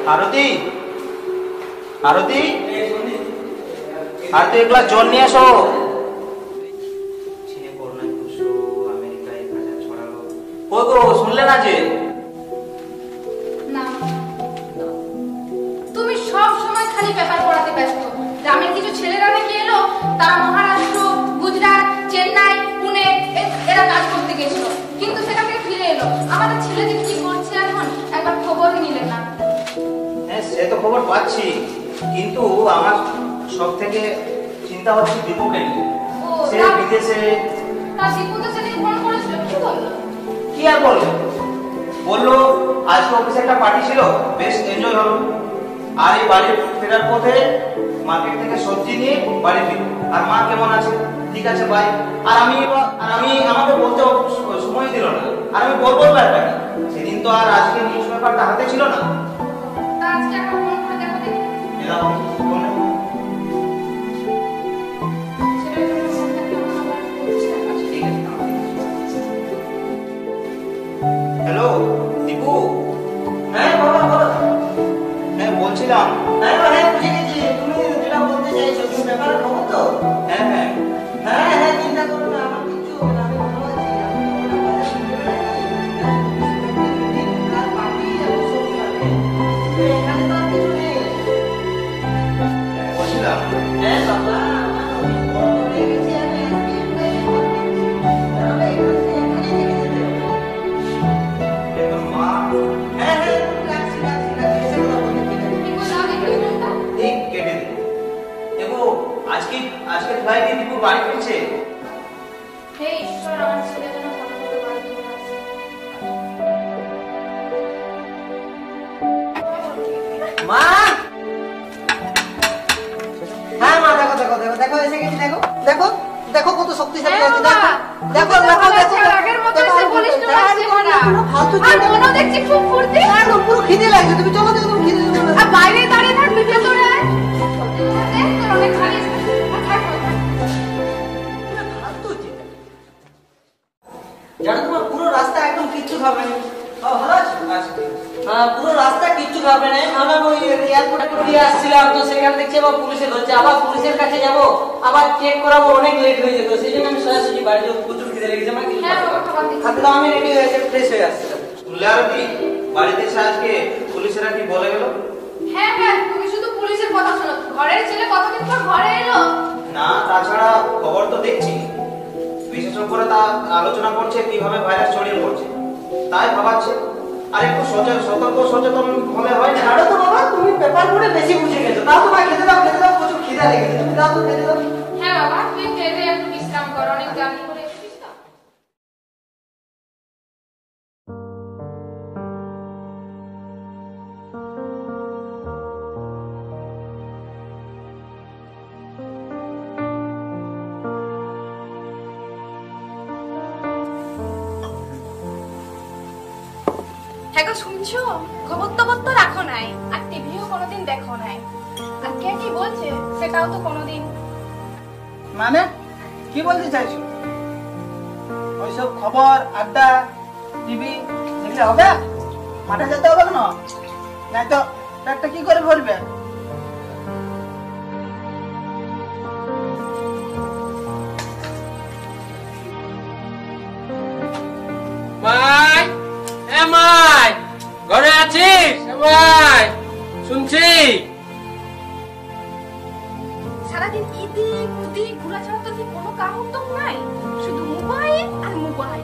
আরতি আরতি আর তো এক গ্লাস জল নিয়ে আসো। চীনে করোনায় 200, আমেরিকায় 1000 ছড়ালো। কই গো শুনলে না যে? না, তুমি সব সময় খালি পেপার পড়াতে ব্যস্ত। গ্রামের কিছু ছেলেরা নাকি এলো, তারা মহারাষ্ট্র, গুজরাট, চেন্নাই, পুনে এরা কাজ করতে গেছিল, কিন্তু সেখান থেকে ফিরে এলো। আমাদের ছেলেদের কি করছে এখন একবার খবরই নিলেন না। হ্যাঁ সে তো খবর পাচ্ছি, কিন্তু আমার সব থেকে চিন্তা হচ্ছে দীপুকে নিয়ে। সে বিদেশে। দীপু তো সেদিন ফোন করেছিল, কি বললো? কি আর বললো আজকে অফিসে একটা পার্টি ছিল, বেশ এনজয় হলো। আর এই বাড়ি ফেরার পথে মার্কেট থেকে সবজি নিয়ে বাড়ি ফিরব। আর মা কেমন আছে? ঠিক আছে বাই। আর আমি আমাকে বলতে সময় দিল না। আর আমি বলবো ব্যাপারটা কি, সেদিন তো আর আজকে নিউজ পেপারটা হাতে ছিল না। আজকে একটা ফোন করে দেখো দেখি। এলাম ফোনে। হ্যালো দীপু। হ্যাঁ বলো বলো। হ্যাঁ বলছিলাম। হ্যাঁ হ্যাঁ বুঝে গেছি, তুমি যেটা বলতে চাইছো তুমি ব্যাপারে খবর তো। হ্যাঁ হ্যাঁ হ্যাঁ হ্যাঁ চিন্তা করো না, আমার কিছু হবে না, আমি ভালো আছি। এখানে তো কিছু নেই। বলছিলাম হ্যাঁ বাবা আজকে ভাই দীপু বাড়ি ফিরছে। হে ঈশ্বর, আমার ছেলে যেন ভালো করে বাড়ি ফিরে আসে। মা, হ্যাঁ মা দেখো দেখো দেখো দেখো এসে গেছি, দেখো দেখো দেখো কত শক্তিশালী আছে, দেখো দেখো দেখো দেখো আগের মতো এসে বলিস না ফালতু আর মনে দেখছি খুব ফুর্তি। একদম পুরো খিদে লাগছে, তুমি চলো দেখো তুমি খিদে লাগছে। আর বাইরে দাঁড়িয়ে থাকবি ভেতরে আয়। দেখ তোর অনেক খালি আছে। জানো তোমার পুরো রাস্তা একদম কিচ্ছু খাবে না। ভালো আছো? পুরো রাস্তা কিচ্ছু খাবে না। আমি ওই এয়ারপোর্টে দিয়ে আসছিলাম, তো সেখানে দেখছি আবার পুলিশে ধরছে, আবার পুলিশের কাছে যাবো, আবার চেক করাবো, অনেক লেট হয়ে যেত। সেই জন্য আমি সোজাসুজি বাড়ি যাবো, প্রচুর খিদে লেগেছে। আমার কিছু খাতে দাও, আমি রেডি হয়ে ফ্রেশ হয়ে আসছিলাম। শুনলে আর কি বাড়িতে এসে আজকে পুলিশেরা কি বলে গেল? হ্যাঁ হ্যাঁ, তুমি শুধু পুলিশের কথা শোনো। ঘরের ছেলে কতদিন পর ঘরে এলো। না তাছাড়া খবর তো দেখছি বিশেষজ্ঞরা তা আলোচনা করছে কিভাবে ভাইরাস ছড়িয়ে পড়ছে, তাই ভাবাচ্ছে। আর একটু সতর্ক সচেতন হলে হয় না। ছাড়ো তো বাবা, তুমি পেপার পড়ে বেশি বুঝে গেছো। তাও তোমার খেতে দাও, প্রচুর খিদা লেগেছে, তুমি দাও তো খেতে দাও। হ্যাঁ বাবা, তুই খেয়ে একটু বিশ্রাম কর, অনেক জার্নি করে এসেছিস তো। হ্যাঁ শুনছো, খবর টবর তো রাখো নাই, আর টিভিও কোনোদিন দেখো নাই, আর কে কি বলছে সেটাও তো কোনোদিন। মানে কি বলতে চাইছো? ওইসব খবর আড্ডা টিভি দেখলে হবে? মাঠে যেতে হবে না, নাই তো পেটটা কি করে ভরবে? মাই, এ মাই, ঘরে আছিস? মাই, শুনছি। সারাদিন ইদিক উদিক ঘোরা ছাড়া তো কি কোনো কাম উদ্যোগ নাই, শুধু মোবাইল আর মোবাইল।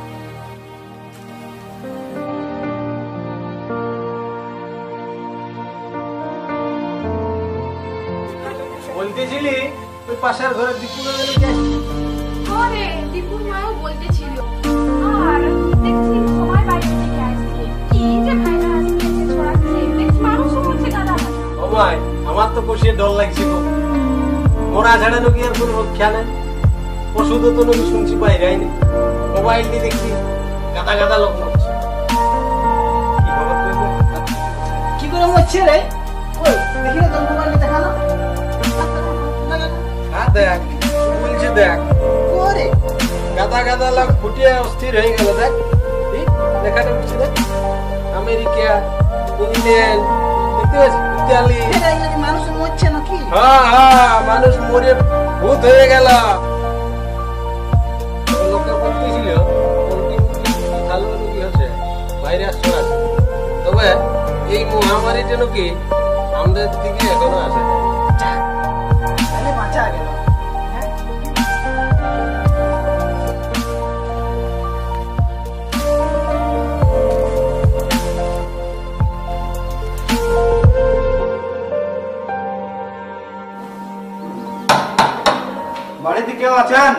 বলতেছিলি ওই পাশের ঘরে দীপু ঘরে দীপুর মাও বলতেছিল, আর দেখছি সময় বাইরে থেকে আসছে, কি যে ভাইরাস আসছে ছড়াচ্ছে, দেখছি মানুষও বলছে দাদা। ও মাই, আমার তো বসে ডর লাগছে গো। মোরা ঝাড়া নাকি আর কোনো রক্ষা নেই। ওষুধ তো নাকি শুনছি বাইরে আইনি, মোবাইল দিয়ে দেখছি গাদা গাদা লোক মরছে। কি করে মরছে রে? ওই দেখি না তোর মোবাইলে দেখানো। হ্যাঁ দেখ, বলছি দেখ, ওরে গাদা গাদা লোক ফুটিয়ে অস্থির হয়ে গেল। দেখ লেখাটা বুঝছি, দেখ আমেরিকা, ইংল্যান্ড, বুঝতে পারছিস ইতালি এরা যদি মানুষ মরছে নাকি? হ্যাঁ হ্যাঁ মানুষ মরে ভূত হয়ে গেল লোকে বলতেছিল ভালো কি হচ্ছে বাইরে আসছে না তবে এই মহামারীটা নাকি আমাদের দিকে এখনো আসে তাহলে বাঁচা গেল। হ্যাঁ? বাড়িতে কেউ আছেন?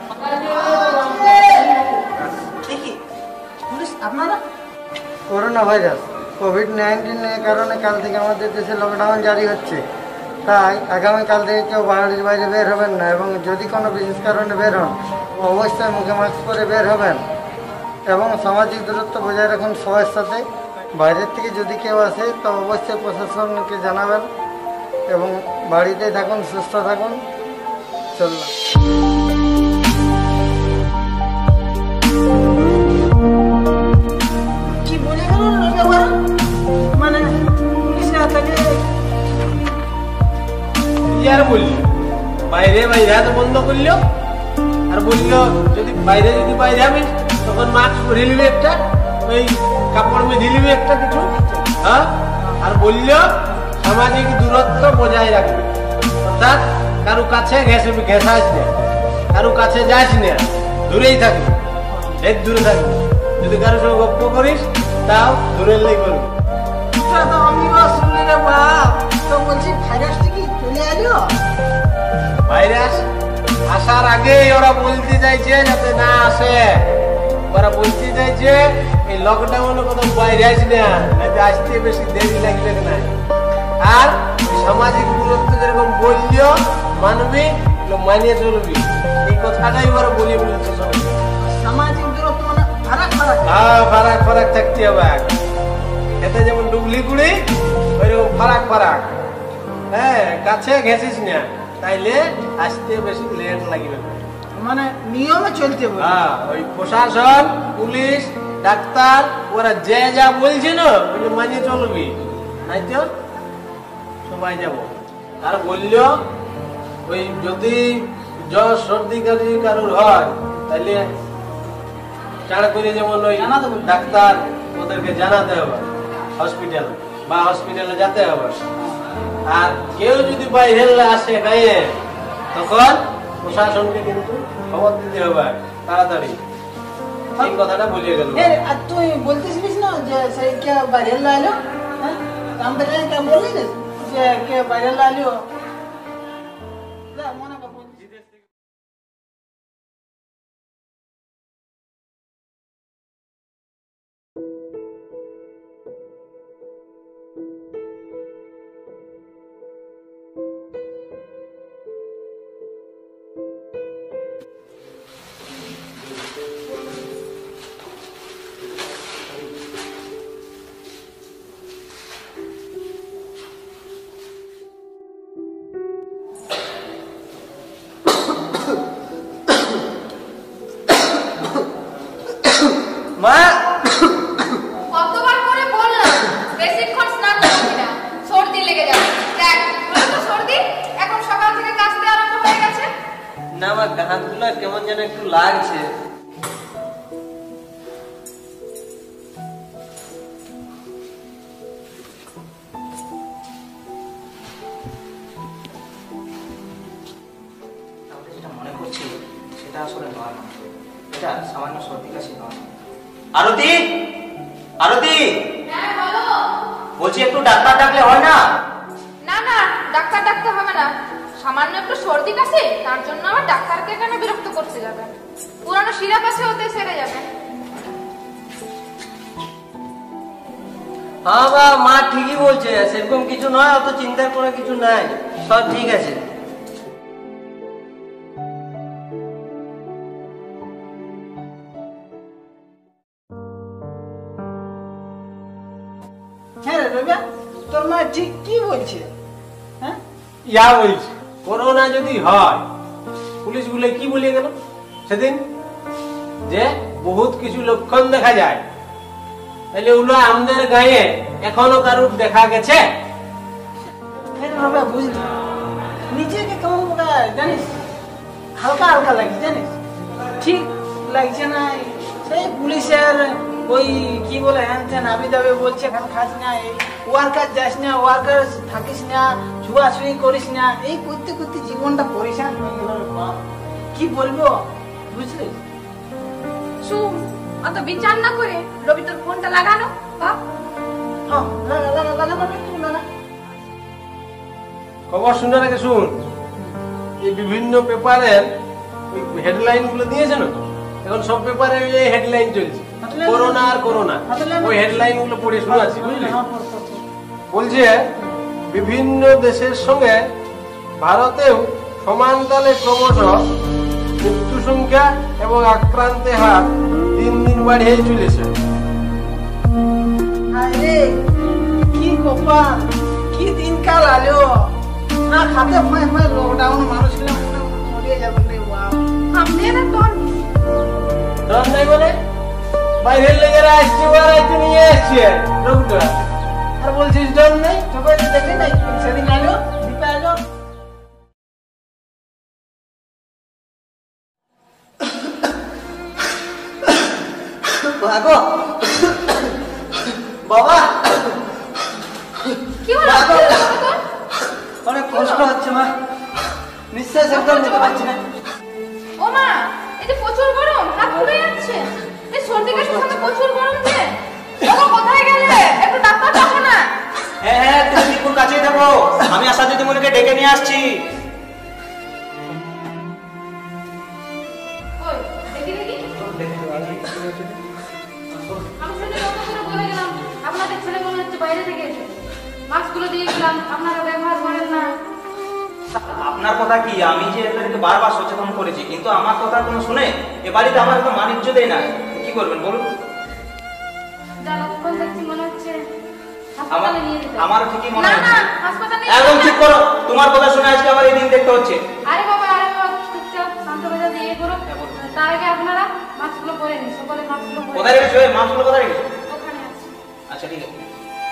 দেখি পুলিশ আপনারা? করোনা ভাইরাস কোভিড-19 এর কারণে কাল থেকে আমাদের দেশে লকডাউন জারি হচ্ছে। তাই আগামীকাল থেকে কেউ বাড়ির বাইরে বের হবেন না এবং যদি কোনো বিশেষ কারণে বের হন অবশ্যই মুখে মাস্ক পরে বের হবেন এবং সামাজিক দূরত্ব বজায় রাখুন সবার সাথে। বাইরের থেকে যদি কেউ আসে তো অবশ্যই প্রশাসনকে জানাবেন এবং বাড়িতেই থাকুন, সুস্থ থাকুন। চললাম। কি বলে গেল রবিবার? মানে পুলিশরা তাকে কি আর বললি বাইরে বাইরে তো বন্ধ করলো আর বললো যদি বাইরে যাবে তখন মাস্ক পরে নিবি একটা ওই কাপড় বেঁধে নিবি একটা কিছু হ্যাঁ আর বললো সামাজিক দূরত্ব বজায় রাখবে অর্থাৎ কারো কাছে ঘেঁষাস না কারো কাছে যাস না দূরেই থাকবি এক দূরে থাকবি যদি কারোর সঙ্গে গপ্প করিস তাও দূরের লাই করবি তো আমিও শুনলি রে বাপ, তো বলছি ভাইরাসটা কি চলে এলো? ভাইরাস আসার আগে ওরা বলতে চাইছে যাতে না আসে ওরা বলতে চাইছে এই লকডাউনে কোথাও বাইরে আসি না যাতে আসতে বেশি দেরি লাগবে না আর সামাজিক দূরত্ব যেরকম বললিও মানবি মানিয়ে চলবি এই কথাটাই ওরা বলি বলেছে সবাই সামাজিক দূরত্ব মানে ফারাক ফারাক। হ্যাঁ ফারাক ফারাক থাকতে হবে এতে যেমন ডুবলি কুড়ি ওইরকম ফারাক ফারাক হ্যাঁ কাছে ঘেঁচিস না তাইলে আসতে বেশি লেট লাগবে না মানে নিয়মে চলতে বলে। হ্যাঁ ওই প্রশাসন পুলিশ ডাক্তার ওরা যে যা বলছে না ওই মানিয়ে চলবি নাই তো সবাই যাব আর বললো ওই যদি জ্বর সর্দি কাশি কারোর হয় তাহলে চাড়া করে যেমন ওই জানাতে বলবে। ডাক্তার ওদেরকে জানাতে হবে হসপিটাল বা হসপিটালে যেতে হবে আর কেউ যদি বাইরে আসে গায়ে তখন প্রশাসনকে কিন্তু খবর দিতে হবে তাড়াতাড়ি এই কথাটা বলিয়ে গেল আর তুই বলতেছিলিস না যে সেই কে বাইরে এলো? হ্যাঁ আমাদের কে বললি যে কে বাইরে এলো? মনে কর বলছি। মা কতবার করে বললাম বেশিক্ষণ স্নান করবি না, সর্দি লেগে যাবে। দেখ হলো তো সর্দি, এখন সকাল থেকে কাশতে আরম্ভ হয়ে গেছে। না আমার হাতগুলো কেমন যেন একটু লাগছে। তাহলে যেটা মনে করছি সেটা আসলে নয় না, এটা সামান্য সর্দি কাশি নয়। আরতি আরতি হ্যাঁ বলো। বলছি একটু ডাক্তার ডাকলে হয় না? না না, ডাক্তার ডাকতে হবে না। সামান্য একটু সর্দি কাশি, তার জন্য আবার ডাক্তারকে কেন বিরক্ত করতে যাবে? পুরানো সিরাপ আছে, ওতে সেরে যাবে। হ্যাঁ বা মা ঠিকই বলছে, সেরকম কিছু নয়, অত চিন্তার কোনো কিছু নাই, সব ঠিক আছে। হ্যাঁ রে রবিয়া, তোর মা ঠিক কি বলছে? হ্যাঁ ইয়া বলছি করোনা যদি হয় পুলিশ গুলো কি বলে গেল সেদিন যে বহুত কিছু লক্ষণ দেখা যায়, তাহলে ওগুলো আমাদের গায়ে এখনো কারুর দেখা গেছে? হবে বুঝলি, নিজেকে কেমন জানিস হালকা হালকা লাগছে জানিস, ঠিক লাগছে না। সেই পুলিশের ওই কি বলে হ্যান ত্যান আবি দাবি বলছে, এখন খাস না, এই ওয়ার্কার যাস না, ওয়ার্কার থাকিস না, ছুয়াছুয়ি করিস না, এই করতে করতে জীবনটা পরিশান হয়ে গেল রে বাপ। কি বলবো বুঝলি? শুন, অত বিচার না করে রবি তোর ফোনটা লাগানো বাপ। হ্যাঁ লাগা লাগা লাগা লাগা একটু লাগা। খবর শুনে রেখে শুন, এই বিভিন্ন পেপারের হেডলাইন গুলো দিয়েছে না, এখন সব পেপারে এই হেডলাইন চলছে, করোনা আর করোনা। ওই হেডলাইন গুলো পড়ে শোনাচ্ছি বুঝলি। বলছে বিভিন্ন দেশের সঙ্গে ভারতেও সমান তালে ক্রমশ মৃত্যু সংখ্যা এবং আক্রান্তের হার দিন দিন বাড়িয়ে চলেছে। আরে কি কপাল, কি দিনকাল আলো না, খাতে ফাঁয় ফাঁয় লকডাউন মানুষগুলো মরিয়ে যাবে রে বাপ। সামনে না তোর ডর নাই বলে বাইরের লেগেরা আসছে, ওরা একটু নিয়ে আসছে রোগটা, আর বলছিস ডর নেই? সবাই তো দেখে নাই সেদিন আলো দীপা আলো। ভাগো বাবা, কি হলো? বাবা, কি হলো বাবা তোর? অনেক কষ্ট হচ্ছে মা, নিঃশ্বাস একদম নিতে পারছি না। ও মা, এই যে প্রচুর গরম, হাত পুড়ে যাচ্ছে। এই সর্দি কাশির সাথে প্রচুর গরম যে। বাবা কোথায় গেলে? একটু ডাক্তার পাবো না? হ্যাঁ হ্যাঁ, তুমি দীপুর কাছেই থাকো, আমি আশা দিদিমণিকে ডেকে নিয়ে আসছি। ওই দেখি দেখি। আমি শুনে লক্ষ্য করে বলে গেলাম, আপনাদের ছেলে মনে হচ্ছে বাইরে থেকে এসেছে। মাস্কগুলো দিয়ে গেলাম, আপনারা ব্যবহার করেন না। আপনার কথা কি, আমি যে এদেরকে বারবার সচেতন করেছি, কিন্তু আমার কথা কোনো শুনে এ বাড়িতে আমার কোনো মানিজ্য দেয় না। কি করবেন বলুন? যা লক্ষণ দেখছি মনে হচ্ছে আমার হাসপাতালে নিয়ে যেতে হবে। আমারও ঠিকই মনে না হচ্ছে। না, হাসপাতালে নিয়ে একদম যেতে ঠিক হবে। করো, তোমার কথা শুনে আজকে আবার এই দিন দেখতে হচ্ছে। আরে বাবা চুপচাপ শান্ত মেজাজে দিয়ে করো। তার আগে আপনারা মাস্কগুলো পরে নিন, সকলে মাস্কগুলো পরে কোথায় রেখেছো? এই মাছগুলো কোথায় রেখেছো? ওখানে আছে। আচ্ছা ঠিক আছে।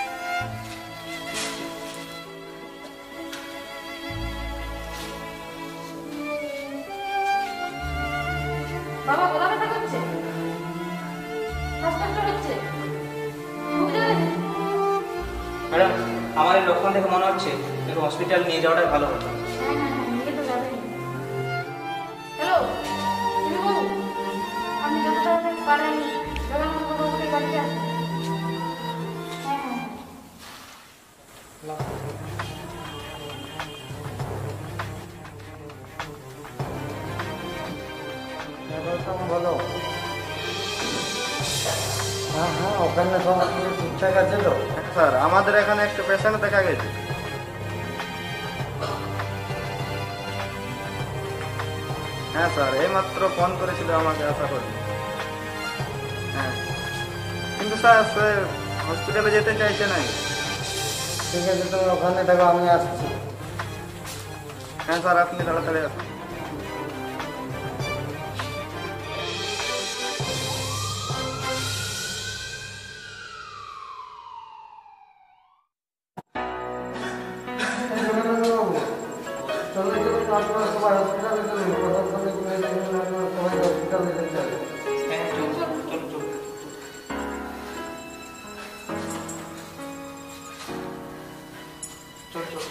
বাবা গলা ব্যথা করছে, শ্বাসকষ্ট হচ্ছে, বুক জ্বলছে। ম্যাডাম, আমার এই লক্ষণ দেখে মনে হচ্ছে একটু হসপিটাল নিয়ে যাওয়াটাই ভালো হতো। হ্যাঁ হ্যাঁ হ্যাঁ, নিয়ে তো যাবেন। হ্যালো তুমি বাবু, আপনি যত তাড়াতাড়ি পারেন জগন্নাথ বাবুকে গাড়িতে আসুন। হ্যাঁ হ্যাঁ বলো। হ্যাঁ হ্যাঁ, ওখানে সব ঠিকঠাক আছে তো? স্যার, আমাদের এখানে একটা পেশেন্ট দেখা গেছে। হ্যাঁ স্যার, এইমাত্র ফোন করেছিল আমাকে, আশা করি। হ্যাঁ, কিন্তু স্যার সে হসপিটালে যেতে চাইছে না। ঠিক আছে, তুমি ওখানে দেখো, আমি আসছি। হ্যাঁ স্যার, আপনি তাড়াতাড়ি আসুন। হ্যাঁ, চলুন চলুন চলুন। চল চল।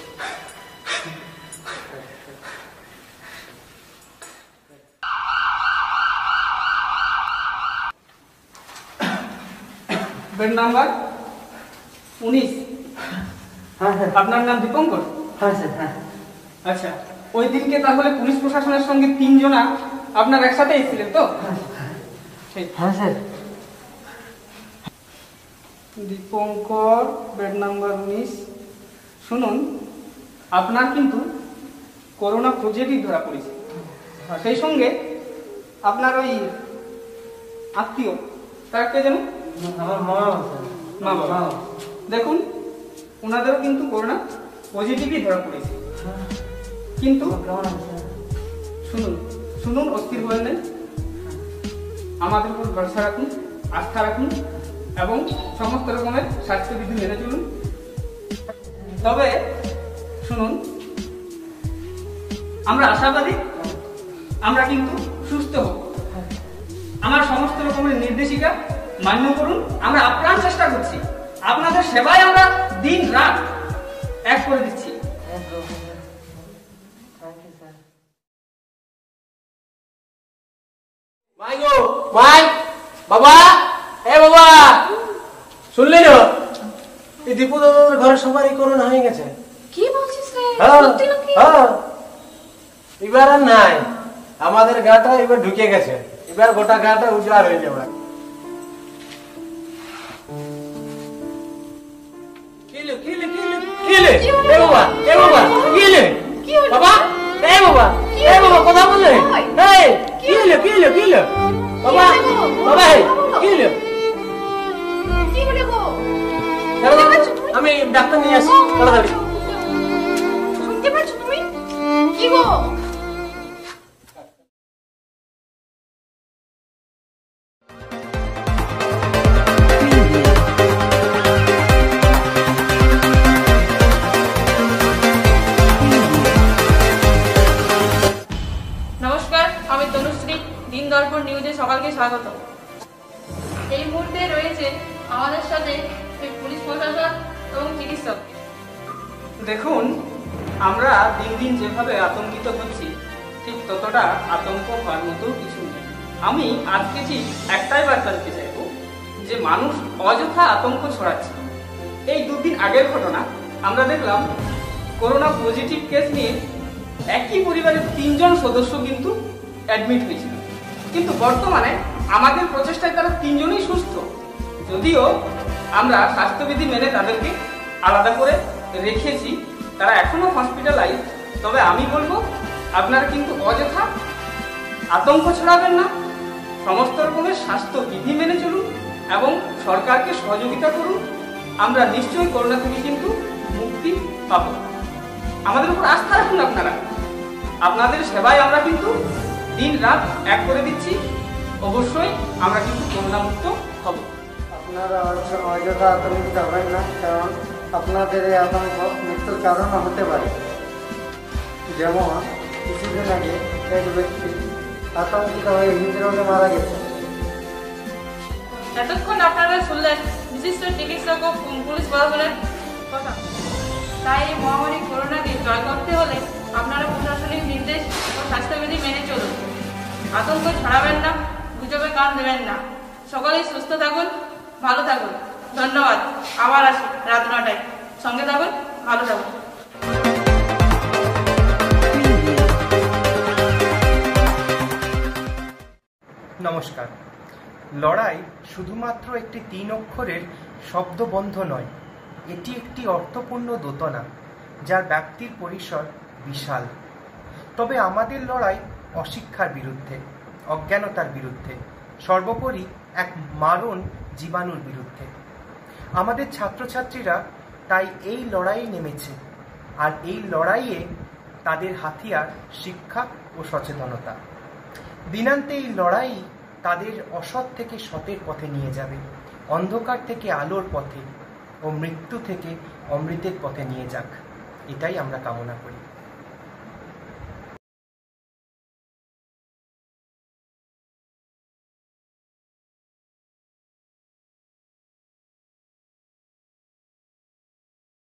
Bed number 19। হ্যাঁ স্যার। আপনার নাম দীপঙ্কর? হ্যাঁ স্যার, হ্যাঁ। আচ্ছা, ওই দিনকে তাহলে পুলিশ প্রশাসনের সঙ্গে 3 জনা আপনার একসাথে এসেছিলেন তো? ঠিক। হ্যাঁ স্যার। Dipankar, bed number 19। শুনুন, আপনার কিন্তু করোনা পজিটিভ ধরা পড়েছে। সেই সঙ্গে আপনার ওই আত্মীয়, তার কে যেন? আমার মা স্যার। মা বাবা। দেখুন, ওনাদেরও কিন্তু করোনা পজিটিভই ধরা পড়েছে। কিন্তু কেমন আছে স্যার? শুনুন শুনুন, অস্থির হয়ে নেন, আমাদের উপর ভরসা রাখুন, আস্থা রাখুন এবং সমস্ত রকমের স্বাস্থ্যবিধি মেনে চলুন। তবে শুনুন, আমরা আশাবাদী, আমরা কিন্তু সুস্থ হব। আমার সমস্ত রকমের নির্দেশিকা মান্য করুন। আমরা আপ্রাণ চেষ্টা করছি, আপনাদের সেবায় আমরা দিন রাত এক করে দিচ্ছি। মাই গো, মাই বাবা, এ বাবা, শুনলি না? এই দীপু দাদার ঘরে সবারই করোনা হয়ে গেছে। কি বলছিস রে? হ্যাঁ, সত্যি নাকি? হ্যাঁ। এবার আর নাই, আমাদের গাটা এবার ঢুকে গেছে। এবার গোটা গাটা উজাড় হয়ে যাবে। কথা বললে বাবা, বাবা কি হলো গো? আমি ডাক্তার নিয়ে আসি তাড়াতাড়ি। শুনতে পাচ্ছ তুমি? কি গো? নমস্কার, আমি তনুশ্রী। দিন দর্পণ নিউজে সকালকে স্বাগত। এই মুহূর্তে রয়েছে আমাদের সাথে পুলিশ প্রশাসন এবং চিকিৎসক। দেখুন, আমরা দিন দিন যেভাবে আতঙ্কিত হচ্ছি, ঠিক ততটা আতঙ্ক হওয়ার মতো কিছু নেই। আমি আজকে ঠিক একটাই বার্তা দিতে চাইব যে মানুষ অযথা আতঙ্ক ছড়াচ্ছে। এই দুদিন আগের ঘটনা আমরা দেখলাম, করোনা পজিটিভ কেস নিয়ে একই পরিবারের 3 জন সদস্য কিন্তু অ্যাডমিট হয়েছিল, কিন্তু বর্তমানে আমাদের প্রচেষ্টায় তারা 3 জনই সুস্থ। যদিও আমরা স্বাস্থ্যবিধি মেনে তাদেরকে আলাদা করে রেখেছি, তারা এখনো হসপিটালাইজ, তবে আমি বলবো আপনারা কিন্তু অযথা আতঙ্ক ছড়াবেন না। সমস্ত রকমের স্বাস্থ্যবিধি মেনে চলুন এবং সরকারকে সহযোগিতা করুন। আমরা নিশ্চয়ই করোনা থেকে কিন্তু মুক্তি পাবো। আমাদের উপর আস্থা রাখুন আপনারা। আপনাদের সেবায় আমরা কিন্তু দিন রাত এক করে দিচ্ছি। অবশ্যই আমরা কিন্তু করোনা মুক্ত হব। আপনারা অযথা আতঙ্কিত হবেন না, কারণ আপনাদের এই আতঙ্ক মৃত্যুর কারণও হতে পারে। যেমন কিছুদিন আগে এক ব্যক্তি আতঙ্কিত হয়ে হৃদরোগে মারা গেছে। এতক্ষণ আপনারা শুনলেন বিশিষ্ট চিকিৎসক ও পুলিশ প্রশাসনের কথা। তাই এই মহামারী করোনাকে জয় করতে হলে আপনারা প্রশাসনিক নির্দেশ ও স্বাস্থ্যবিধি মেনে চলুন। আতঙ্ক ছড়াবেন না, গুজবে কান দেবেন না। সকলেই সুস্থ থাকুন, ভালো থাকুন। ধন্যবাদ। আবার আসি রাত 9টায়। সঙ্গে থাকুন, ভালো থাকুন। নমস্কার। লড়াই শুধুমাত্র একটি 3 অক্ষরের শব্দবন্ধ নয়, এটি একটি অর্থপূর্ণ দোতনা, যার ব্যাপ্তির পরিসর বিশাল। তবে আমাদের লড়াই অশিক্ষার বিরুদ্ধে, অজ্ঞানতার বিরুদ্ধে, সর্বোপরি এক মারণ জীবাণুর বিরুদ্ধে। আমাদের ছাত্রছাত্রীরা তাই এই লড়াইয়ে নেমেছে, আর এই লড়াইয়ে তাদের হাতিয়ার শিক্ষা ও সচেতনতা। দিনান্তে এই লড়াই তাদের অসৎ থেকে সতের পথে নিয়ে যাবে, অন্ধকার থেকে আলোর পথে ও মৃত্যু থেকে অমৃতের পথে নিয়ে যাক, এটাই আমরা কামনা করি।